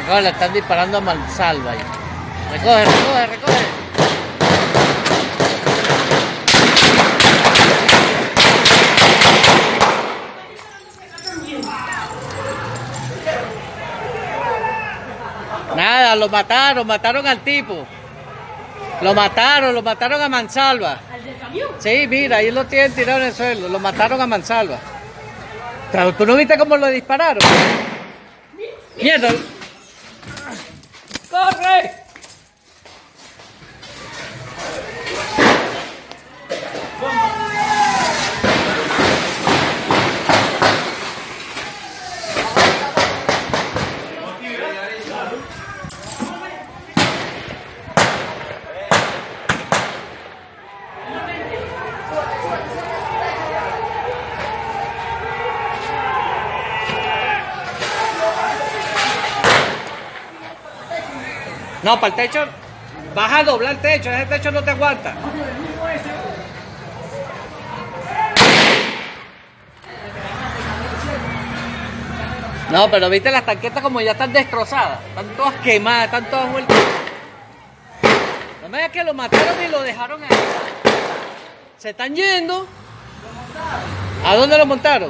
No, le están disparando a mansalva ahí. Recoge, recoge, recoge. Nada, mataron al tipo. Lo mataron a mansalva. ¿Al del camión? Sí, mira, ahí lo tienen tirado en el suelo. Lo mataron a mansalva. ¿Tú no viste cómo lo dispararon? ¡Mierda! ¡Corre! No, para el techo, vas a doblar el techo, ese techo no te aguanta. No, pero viste las tanquetas como ya están destrozadas, están todas quemadas, están todas vueltas. No me digas que lo mataron y lo dejaron ahí. Se están yendo. ¿A dónde lo montaron?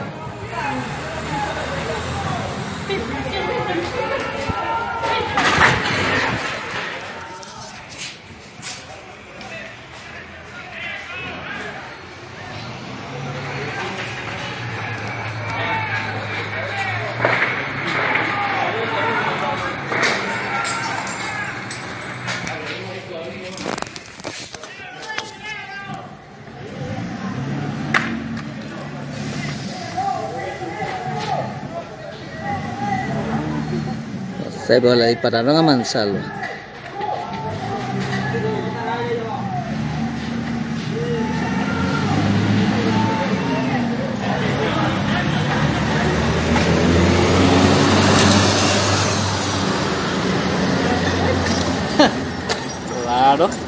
No sé, pero le dispararon a mansalva. Claro.